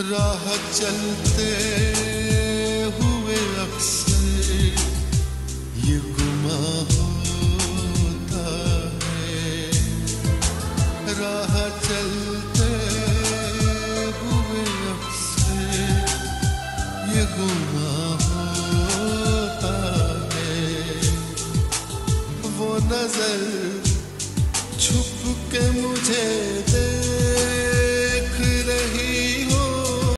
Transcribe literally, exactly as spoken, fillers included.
राह चलते हुए अक्सर ये गुमा होता है। राह चलते हुए अक्सर ये गुमा होता है। वो नजर छुप के मुझे दे